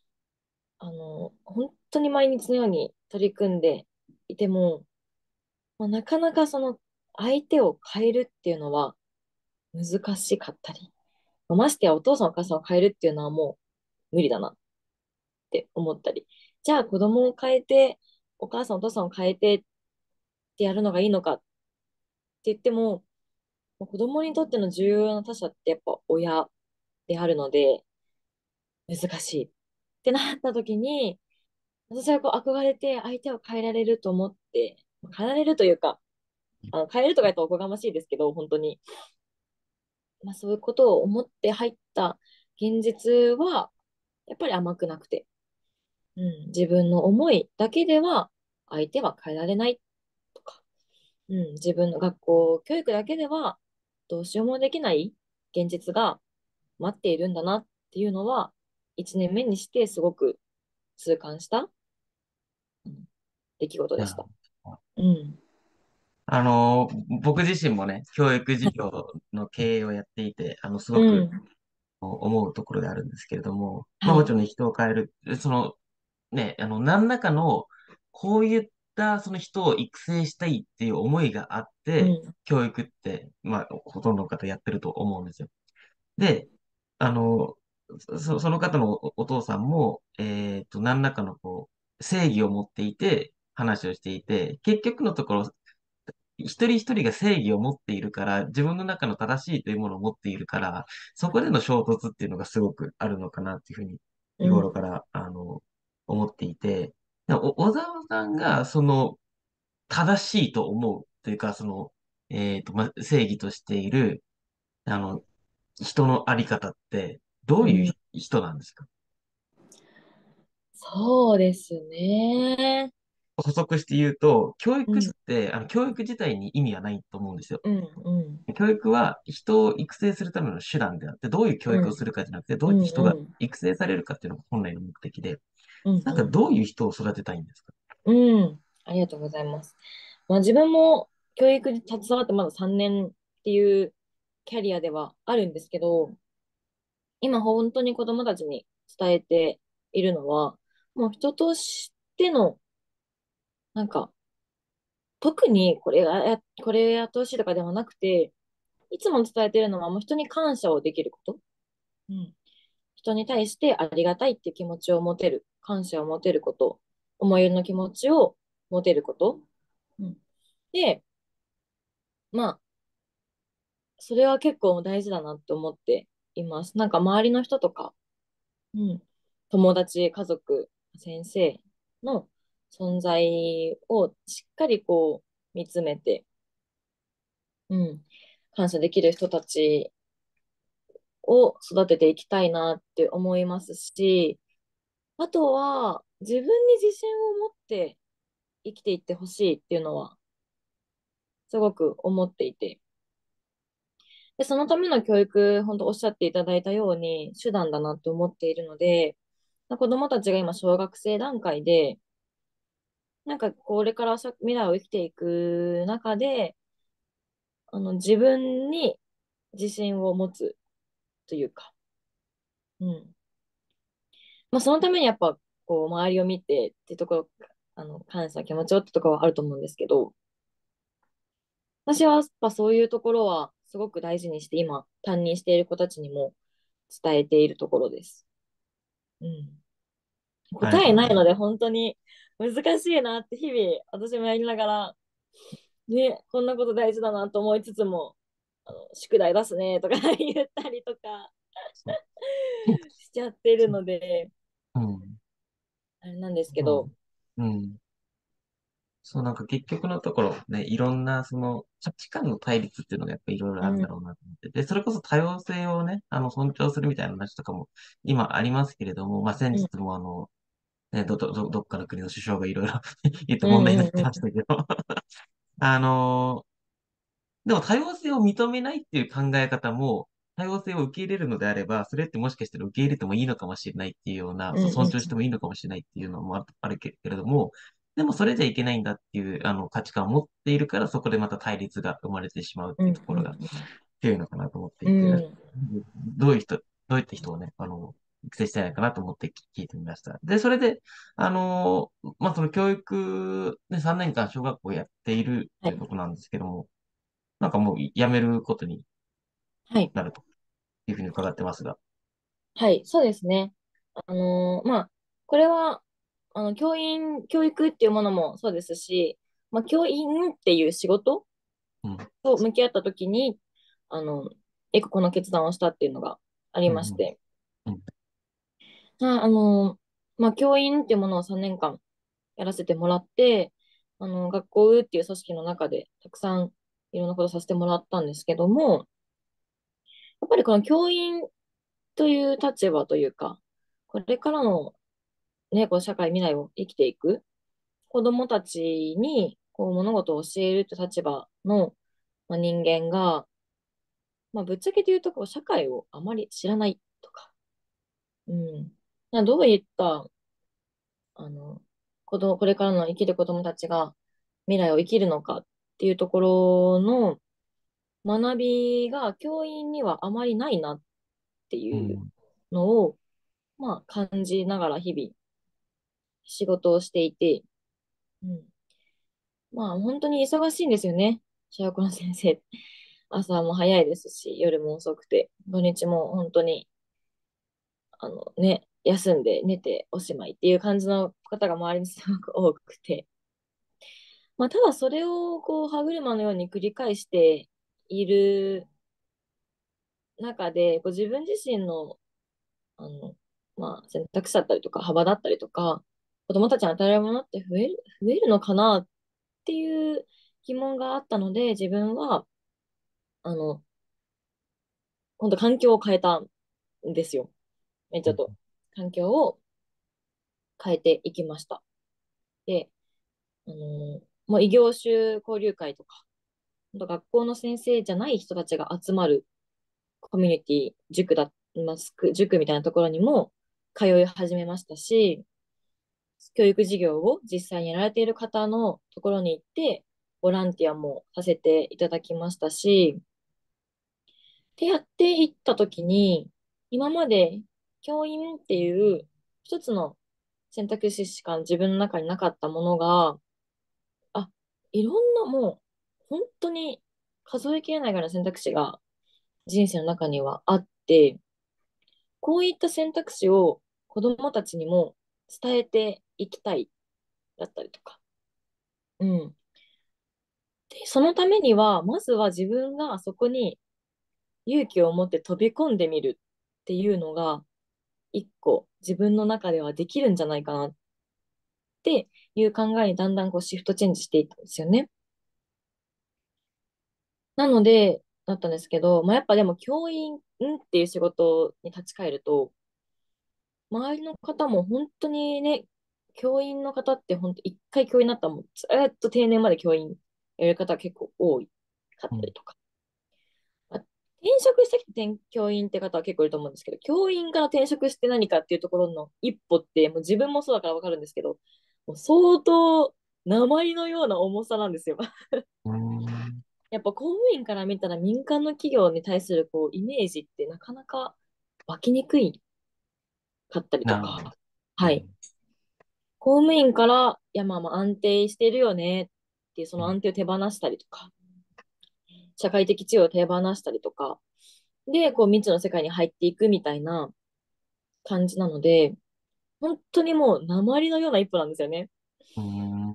A: 本当に毎日のように取り組んでいても、まあ、なかなかその相手を変えるっていうのは難しかったり、ましてやお父さんお母さんを変えるっていうのはもう無理だなって思ったり、じゃあ子供を変えて、お母さんお父さんを変えてってやるのがいいのかって言っても、子供にとっての重要な他者ってやっぱ親であるので、難しいってなった時に、私はこう憧れて相手を変えられると思って、変えられるというか、変えるとか言うとおこがましいですけど、本当に。まあそういうことを思って入った現実は、やっぱり甘くなくて、うん、自分の思いだけでは相手は変えられないとか、うん、自分の学校教育だけではどうしようもできない現実が待っているんだなっていうのは、1年目にしてすごく痛感した、うん、出来事でした。
B: なるほど。
A: うん。
B: 僕自身もね、教育事業の経営をやっていて、す
A: う
B: ごく
A: ん。
B: 思うところであるんですけれども、まあもち
A: はい。
B: ろん人を変える。 ね、何らかの、こういったその人を育成したいっていう思いがあって、
A: うん、
B: 教育って、まあ、ほとんどの方やってると思うんですよ。で、あの、その方のお父さんも、何らかのこう、正義を持っていて、話をしていて、結局のところ、一人一人が正義を持っているから、自分の中の正しいというものを持っているから、そこでの衝突っていうのがすごくあるのかなっていうふうに、日
A: うん、
B: 頃から、思っていて、小沢さんが、正しいと思うというか、正義としている、あの、人のあり方って、どういう
A: うん。
B: 人なんですか？
A: そうですね。
B: 補足して言うと、教育っ
A: うん、
B: て、教育自体に意味はないと思うんですよ。
A: うん、うん、
B: 教育は人を育成するための手段であって、どういう教
A: うん、
B: 育をするかじゃなくて、どう
A: うん、
B: やって人が
A: うん、
B: 育成されるかっていうのが本来の目的で、
A: うん、
B: なんか
A: うん。
B: どういう人を育てたいんですか？
A: うん、ありがとうございます。まあ、自分も教育に携わってまだ3年っていうキャリアではあるんですけど、今本当に子供たちに伝えているのは、もう人としての、なんか、特にこれやってほしいとかではなくて、いつも伝えているのはもう人に感謝をできること。うん。人に対してありがたいっていう気持ちを持てる、感謝を持てること、思いやりの気持ちを持てること。うん。で、まあ、それは結構大事だなって思っています。なんか周りの人とか、うん、友達、家族、先生の存在をしっかりこう見つめて、うん、感謝できる人たちを育てていきたいなって思いますし、あとは自分に自信を持って生きていってほしいっていうのはすごく思っていて、で、そのための教育、本当おっしゃっていただいたように手段だなと思っているので、子供たちが今小学生段階で、なんかこれから未来を生きていく中で、自分に自信を持つというか、うん。まあ、そのためにやっぱ、こう、周りを見てっていうところ、感謝、気持ちよってところはあると思うんですけど、私はやっぱそういうところはすごく大事にして、今、担任している子たちにも伝えているところです。うん。
B: ありが
A: 答
B: とうございます。
A: えないので、本当に難しいなって日々、私もやりながら、ね、こんなこと大事だなと思いつつも、宿題出すねとか言ったりとか
B: そう。
A: しちゃってる
B: そう。
A: ので、
B: うん。
A: あれなんですけ
B: そ
A: ど、
B: う。うん。そう、なんか結局のところね、いろんなその価値観の対立っていうのがやっぱりいろいろ
A: うん、
B: あるんだろうなと思って。で、それこそ多様性をね、尊重するみたいな話とかも今ありますけれども、まあ先
A: うん、
B: 日もね、どっかの国の首相がいろいろ言って
A: うん、
B: 問題になっ
A: うん、
B: てましたけどあのでも多様性を認めないっていう考え方も、多様性を受け入れるのであれば、それってもしかしたら受け入れてもいいのかもしれないっていうような、
A: うん、うん、
B: 尊重してもいいのかもしれないっていうのもあるけれども、でもそれじゃいけないんだっていう価値観を持っているから、そこでまた対立が生まれてしまうっ
A: うん、
B: ていうところが強いのかなと思っていて、
A: うん、
B: どういった人をね、育成したいのかなと思って聞いてみました。で、それで、まあ、その教育、ね、3年間小学校やっている
A: はい、
B: ということなんですけども、なんかもうやめることに
A: はい、
B: なるというふうに伺ってますが。
A: はい、そうですね。まあ、これは、教育っていうものもそうですし、まあ、教員っていう仕事
B: うん。
A: と向き合ったときに、あの、この決断をしたっていうのがあり
B: うん。
A: まして、
B: うん。
A: まあ、教員っていうものを3年間やらせてもらって、学校っていう組織の中でたくさんいろんなことさせてもらったんですけども、やっぱりこの教員という立場というか、これからのね、こう社会未来を生きていく子供たちにこう物事を教えるという立場の、まあ、人間が、まあ、ぶっちゃけて言うとこう社会をあまり知らないとか、うん。どういったあの、これからの生きる子供たちが未来を生きるのかっていうところの学びが教員にはあまりないなっていう
B: うん。
A: のを、まあ、感じながら日々 仕事をしていて、うん。まあ本当に忙しいんですよね。小学校の先生。朝も早いですし、夜も遅くて、土日も本当に、休んで寝ておしまいっていう感じの方が周りにすごく多くて。まあただそれをこう歯車のように繰り返している中で、こう自分自身の、あの、選択肢だったりとか幅だったりとか、子供たちに与えられるものって増えるのかなっていう疑問があったので、自分は、あの、本当環境を変えたんですよ。ちょっと、環境を変えていきました。で、もう異業種交流会とか、本当学校の先生じゃない人たちが集まるコミュニティ、塾みたいなところにも通い始めましたし、教育事業を実際にやられている方のところに行って、ボランティアもさせていただきましたし、ってやっていったときに、今まで教員っていう一つの選択肢しか自分の中になかったものが、あ、いろんなもう、本当に数えきれないぐらいの選択肢が人生の中にはあって、こういった選択肢を子供たちにも伝えていきたいだったりとか。うん。で、そのためには、まずは自分がそこに勇気を持って飛び込んでみるっていうのが、一個自分の中ではできるんじゃないかなっていう考えにだんだんこうシフトチェンジしていったんですよね。なので、だったんですけど、やっぱでも教員っていう仕事に立ち返ると、周りの方も本当にね、教員の方って本当一回教員になったらもうずっと定年まで教員やる方が結構多かっ
B: うん。
A: たりとか。転職してきて教員って方は結構いると思うんですけど、教員から転職して何かっていうところの一歩って、もう自分もそうだからわかるんですけど、もう相当、鉛のような重さなんですよ。
B: うん。
A: やっぱ公務員から見たら民間の企業に対するこうイメージってなかなか湧きにくいかったりとか、
B: なるほど。う
A: はい。
B: ん。
A: 公務員から、いやまあ安定してるよねっていうそ
B: うん。
A: の安定を手放したりとか、社会的地位を手放したりとか、で、こう未知の世界に入っていくみたいな感じなので、本当にもう鉛のような一歩なんですよね。
B: うん。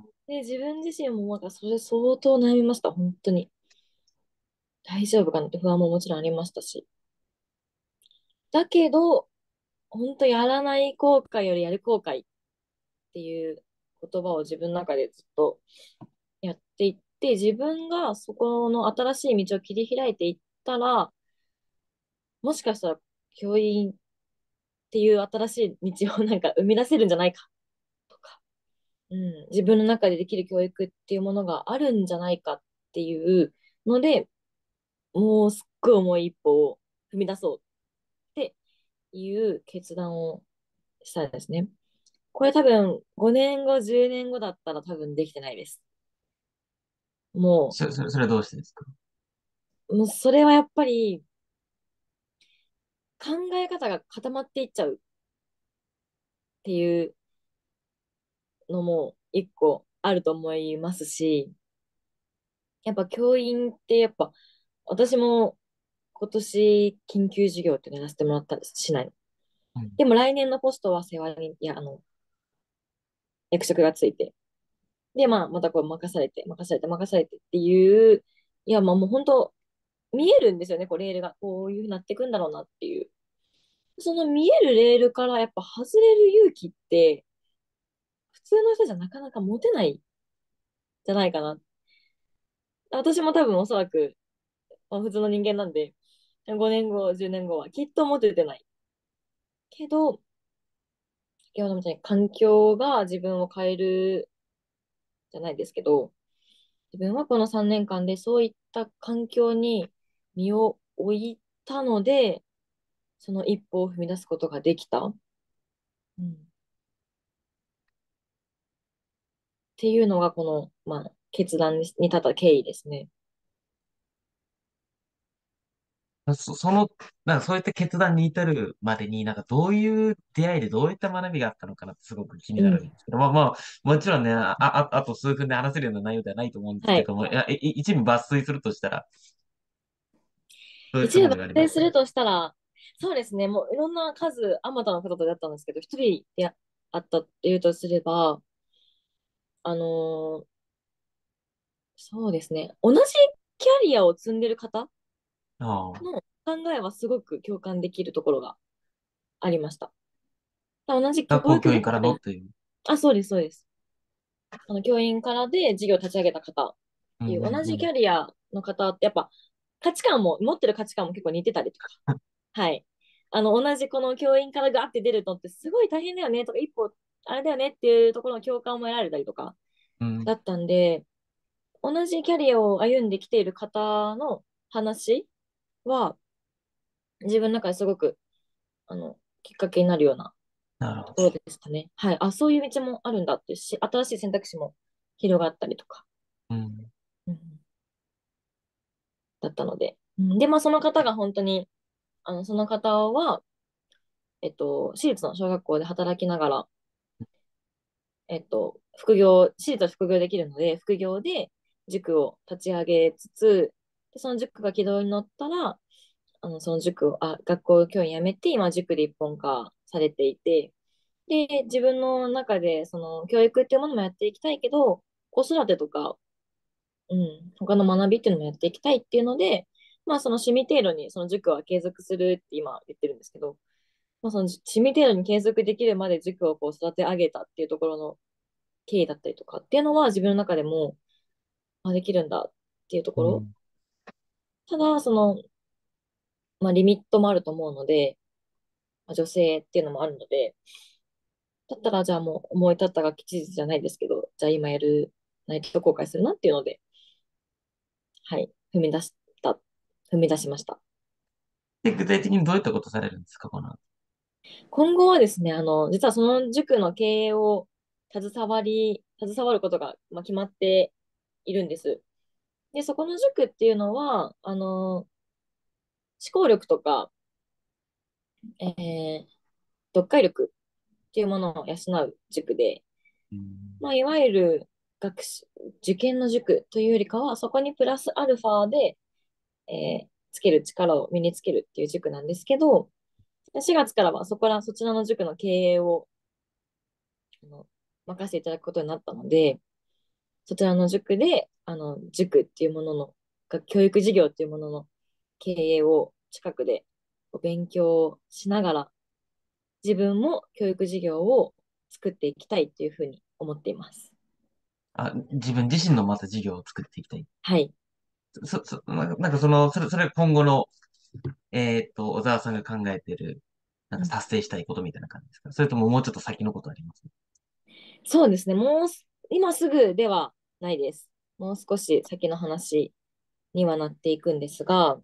A: で、自分自身もなんかそれ相当悩みました、本当に。大丈夫かなって不安ももちろんありましたし。だけど、本当やらない後悔よりやる後悔っていう言葉を自分の中でずっとやっていって、自分がそこの新しい道を切り開いていったら、もしかしたら教員っていう新しい道をなんか生み出せるんじゃないかとか、うん、自分の中でできる教育っていうものがあるんじゃないかっていうので、もうすっごい重い一歩を踏み出そうっていう決断をしたんですね。これ多分5年後、10年後だったら多分できてないです。も
B: それはどうしてですか？
A: もうそれはやっぱり考え方が固まっていっちゃうっていうのも一個あると思いますし、やっぱ教員ってやっぱ私も今年緊急授業っていうのやらせてもらったんです、市内の。
B: うん。
A: でも来年のポストは世話人、いや、役職がついて、で、またこう任されてっていう、いや、もう本当、見えるんですよね、こうレールが。こういうふうになっていくんだろうなっていう。その見えるレールからやっぱ外れる勇気って、普通の人じゃなかなか持てないんじゃないかな。私も多分おそらく、普通の人間なんで、5年後、10年後はきっと持ててない。けど、先ほどみたいに環境が自分を変えるじゃないですけど、自分はこの3年間でそういった環境に身を置いたので、その一歩を踏み出すことができた。うん、っていうのがこの、決断に至った経緯ですね。
B: その、なんかそういった決断に至るまでに、なんかどういう出会いでどういった学びがあったのかなってすごく気になるん
A: うん。
B: ですけど、もちろんね、あと数分で話せるような内容ではないと思うんです
A: はい。
B: けども、一部抜粋するとしたら、どういったも
A: 一部抜
B: のがありますか？
A: 粋するとしたら、そうですね、もういろんな数、あまたの方と出会ったんですけど、一人で会ったっていうとすれば、あのーそうですね、同じキャリアを積んでる方
B: ああ、
A: の考えはすごく共感できるところがありました。同じ教
B: 学校教員から
A: 育現場で、
B: のという。
A: あ、そうです、そうです。教員からで事業を立ち上げた方っていう、
B: うんうん
A: 同じキ
B: うん。
A: ャリアの方って、やっぱ持ってる価値観も結構似てたりとか、はい。同じこの教員からガーって出るのってすごい大変だよねとか、一歩あれだよねっていうところの共感も得られたりとか
B: うん。
A: だったんで、同じキャリアを歩んできている方の話は、自分の中ですごく、きっかけになるような
B: なるほど。
A: ところでしたね。はい。あ、そういう道もあるんだってし、新しい選択肢も広がったりとか、
B: うん。
A: うん、だったので。で、まあ、その方が本当に、その方は、私立の小学校で働きながら、私立は副業できるので、副業で塾を立ち上げつつ、でその塾が軌道に乗ったら、その学校教員辞めて、今塾で一本化されていて、で、自分の中で、その教育っていうものもやっていきたいけど、子育てとか、他の学びっていうのもやっていきたいっていうので、まあ、その趣味程度にその塾は継続するって今言ってるんですけど、まあ、その趣味程度に継続できるまで塾をこう育て上げたっていうところの経緯だったりとかっていうのは自分の中でも、できるんだっていうところ。
B: うん。
A: ただ、まあ、リミットもあると思うので、まあ、女性っていうのもあるので、だったらじゃあもう思い立ったが吉日じゃないですけど、じゃあ今やるないと後悔するなっていうので、はい、踏み出しました。
B: で、具体的にどういったことされるんですか、この。
A: 今後はですね、実はその塾の経営を携わることが、まあ、決まっているんです。で、そこの塾っていうのは、思考力とか、えー読解力っていうものを養う塾で、
B: うん。
A: まあ、いわゆる受験の塾というよりかは、そこにプラスアルファで、つける力を身につけるっていう塾なんですけど、4月からはそちらの塾の経営をあの任せていただくことになったので、そちらの塾で、塾っていうものの、教育事業っていうものの経営を近くで勉強しながら、自分も教育事業を作っていきたいっていうふうに思っています。
B: 自分自身のまた事業を作っていきたい。
A: はい。
B: なんかその、それ今後の、小沢さんが考えている、なんか
A: うん、
B: 達成したいことみたいな感じですか？それとももうちょっと先のことあります？
A: そうですね。今すぐではないです。もう少し先の話にはなっていくんですが、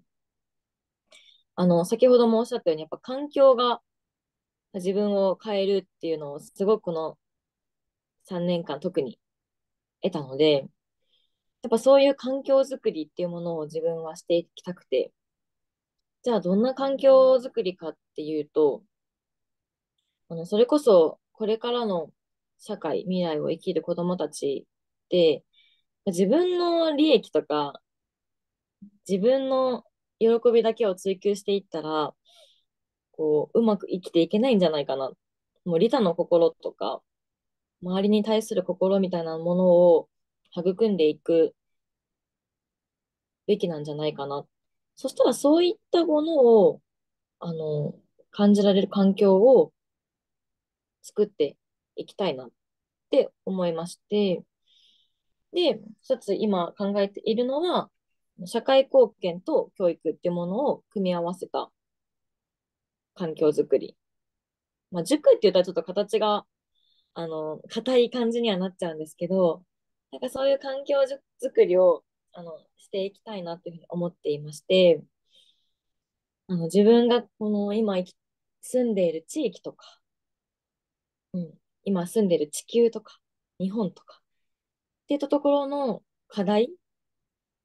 A: 先ほどもおっしゃったように、やっぱ環境が自分を変えるっていうのをすごくこの3年間特に得たので、やっぱそういう環境づくりっていうものを自分はしていきたくて、じゃあどんな環境づくりかっていうと、それこそこれからの未来を生きる子どもたちで、自分の利益とか、自分の喜びだけを追求していったら、うまく生きていけないんじゃないかな。もう利他の心とか、周りに対する心みたいなものを育んでいくべきなんじゃないかな。そしたらそういったものを、あの、感じられる環境を作っていきたいなって思いまして、で、一つ今考えているのは、社会貢献と教育っていうものを組み合わせた環境づくり。まあ、塾って言ったらちょっと形が、硬い感じにはなっちゃうんですけど、なんかそういう環境づくりを、していきたいなっていうふうに思っていまして、自分がこの住んでいる地域とか、今住んでいる地球とか、日本とか、っていったところの課題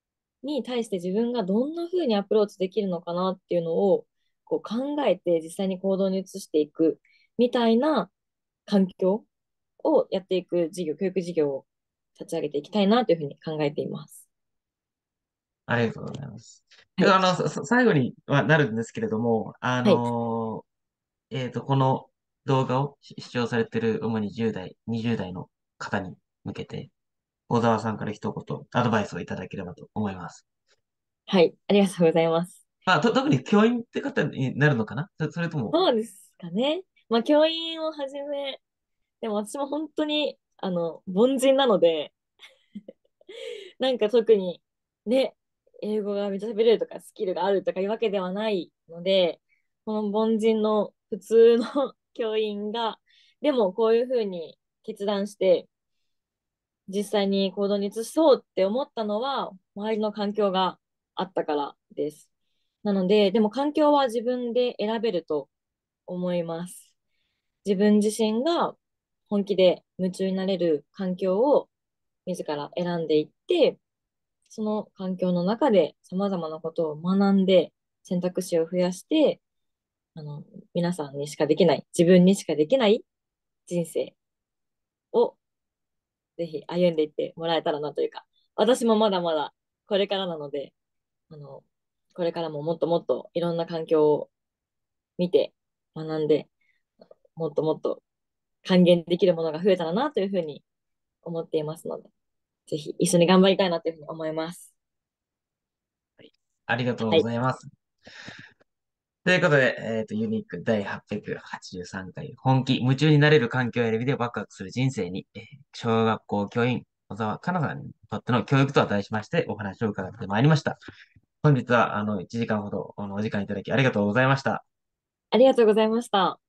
A: に対して自分がどんな風にアプローチできるのかなっていうのをこう考えて実際に行動に移していくみたいな環境をやっていく事業、教育事業を立ち上げていきたいなというふうに考えています。
B: ありがとうございます。
A: はい。
B: 最後にはなるんですけれども、
A: はい。
B: この動画を視聴されている主に10代、20代の方に向けて、小沢さんから一言アドバイスをいただければと思います。
A: はい。ありがとうございます。
B: まあ、特に教員って方になるのかな、それとも、
A: そうですかね。まあ、教員をはじめ、でも私も本当に、凡人なので、なんか特に、ね、英語がめっちゃ喋れるとか、スキルがあるとかいうわけではないので、この凡人の普通の教員が、でもこういうふうに決断して、実際に行動に移そうって思ったのは、周りの環境があったからです。なので、でも環境は自分で選べると思います。自分自身が本気で夢中になれる環境を自ら選んでいって、その環境の中で様々なことを学んで、選択肢を増やして、あの、皆さんにしかできない、自分にしかできない人生をぜひ歩んでいってもらえたらなというか、私もまだまだこれからなので、あの、これからももっともっといろんな環境を見て、学んで、もっともっと還元できるものが増えたらなというふうに思っていますので、ぜひ一緒に頑張りたいなというふうに思います。
B: ありがとう
A: はい。
B: ございます。ということで、ユニーク第883回、本気、夢中になれる環境選びでワクワクする人生に、小学校教員、小沢香奈さんにとっての教育とは題しましてお話を伺ってまいりました。本日は、1時間ほど、お時間いただきありがとうございました。
A: ありがとうございました。